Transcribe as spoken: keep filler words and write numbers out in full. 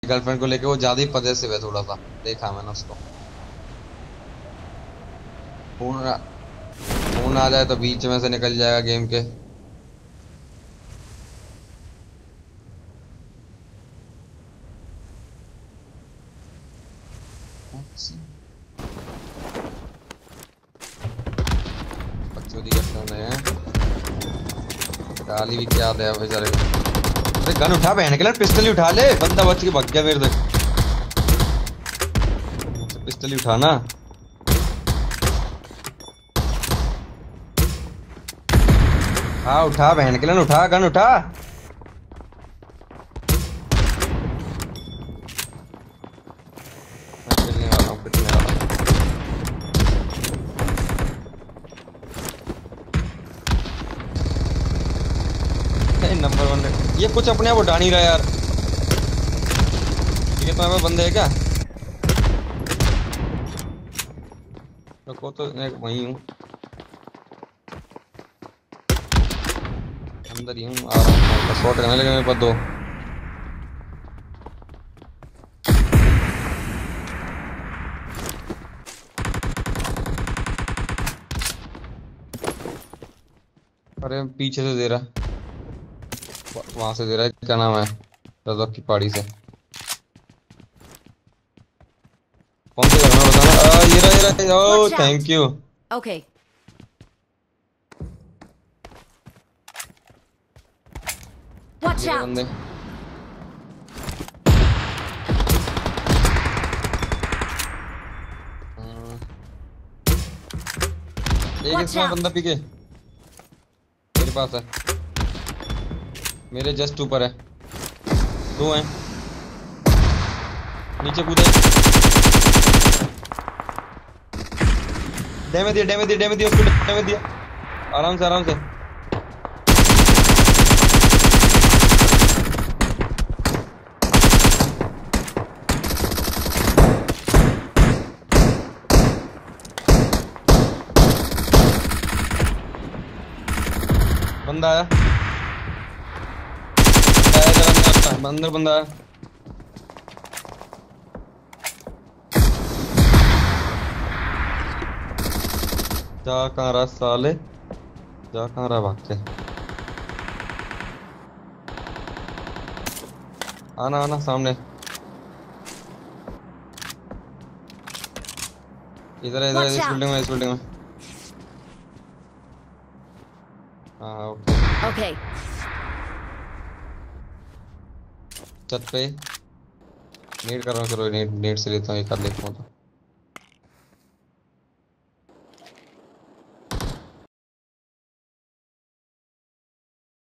Girlfriend को लेके वो ज्यादा ही पजेसिव है थोड़ा सा। देखा मैंने उसको। फोन फोन आ जाए तो बीच में से निकल जाएगा गेम के। चोरी करते हैं। गाली भी क्या दे बेचारे। अरे गन उठा, बहन के लिए पिस्टल ही उठा ले। बंदा बच के भाग गया मेरे से। पिस्टल ही उठाना। हाँ उठा, बहन के लिए उठा, गन उठा। मैं खेलने वाला हूँ, पिटने वाला हूँ। Number one. ये कुछ अपने आप उठा नहीं रहा यार। ठीक है, तुम्हारे बंदे है क्या? रुको तो मैं वहीं हूँ, अंदर ही हूँ, आ रहा हूँ। शॉट करने लगे मेरे पास दो। अरे पीछे से दे रहा, वहां से दे रहा है। क्या नाम है? रजब की पहाड़ी से। कौन से घर में बताना? आ, ये रहा ये रहा। Oh thank you. Okay. Watch ये out. बंदे। हाँ, एक Watch इसमें out. बंदा पीके मेरे पास है। मेरे जस्ट ऊपर है। दो हैं। नीचे कूदे। डैमेज दिया, डैमेज दिया, डैमेज दिया, उसको डैमेज दिया। आराम से आराम से। बंदा आया, बंदा आया इधर अंदर, अंदर बंदा आया। जा कहाँ रहा साले, जा कहाँ रहा भाग के। आना आना सामने। इधर है, इधर है, Watch इस out. बिल्डिंग में, इस बिल्डिंग में। हाँ ओके। Okay. छत पे नेट कर रहा हूँ। चलो नेट नेट से लेता हूँ, एक हाथ लेता हूँ तो।